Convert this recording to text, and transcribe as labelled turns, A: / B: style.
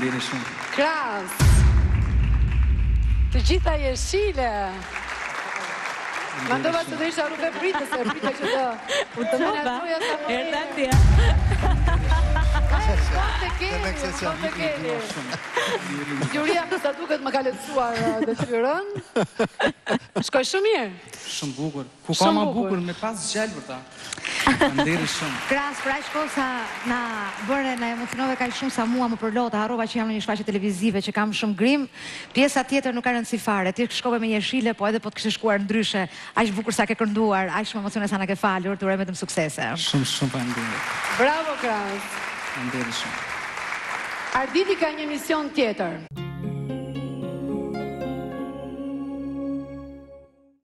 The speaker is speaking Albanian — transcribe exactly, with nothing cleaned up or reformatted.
A: Faleminderit shumë.
B: Kras. Të gjitha jeshile. Mandova se do isha rrugë pritë, se pritë që të...
C: U të
B: menagjoja sa më
C: Erda
B: mirë.
C: tja.
B: Shkon të keni, shkon të keni. Gjuria më sa duket më ka lehtësuar dëshirën. Shkoj shumë mirë.
A: Shumë bukur. Ku ka ma bukur me pas gjallë për ta. Faleminderit shumë.
D: Kras, pra aq kohë sa na bëre, na emocionove kaq shumë sa mua më përlota, harrova që jam në një shfaqje televizive, që kam shumë grim. Pjesa tjetër nuk ka rëndësi fare. Ti shkove me jeshile, po edhe po të kishe shkuar ndryshe. Aq bukur sa ke kënduar, aq shumë emocione sa na ke falur, të uroj vetëm suksese.
A: Shumë shumë faleminderit.
B: Bravo, Kras.
A: Faleminderit shumë.
B: Arditi ka një mision tjetër.